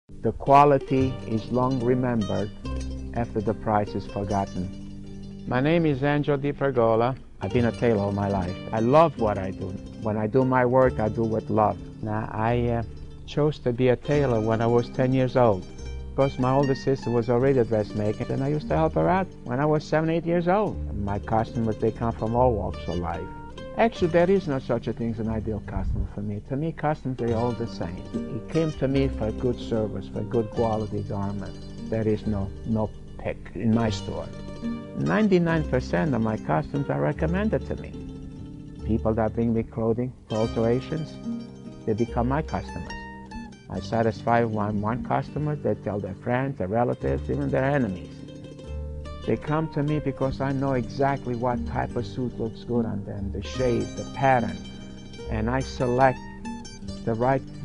The quality is long remembered after the price is forgotten. My name is Angelo Di Pergola. I've been a tailor all my life. I love what I do. When I do my work, I do with love. Now, I chose to be a tailor when I was 10 years old. Because my older sister was already a dressmaker, and I used to help her out when I was 7, 8 years old. My customers, they come from all walks of life. Actually, there is no such a thing as an ideal customer for me. To me, customers, they're all the same. He came to me for good service, for good quality garment. There is no pick in my store. 99% of my customers are recommended to me. People that bring me clothing for alterations, they become my customers. I satisfy one customer, they tell their friends, their relatives, even their enemies. They come to me because I know exactly what type of suit looks good on them, the shape, the pattern, and I select the right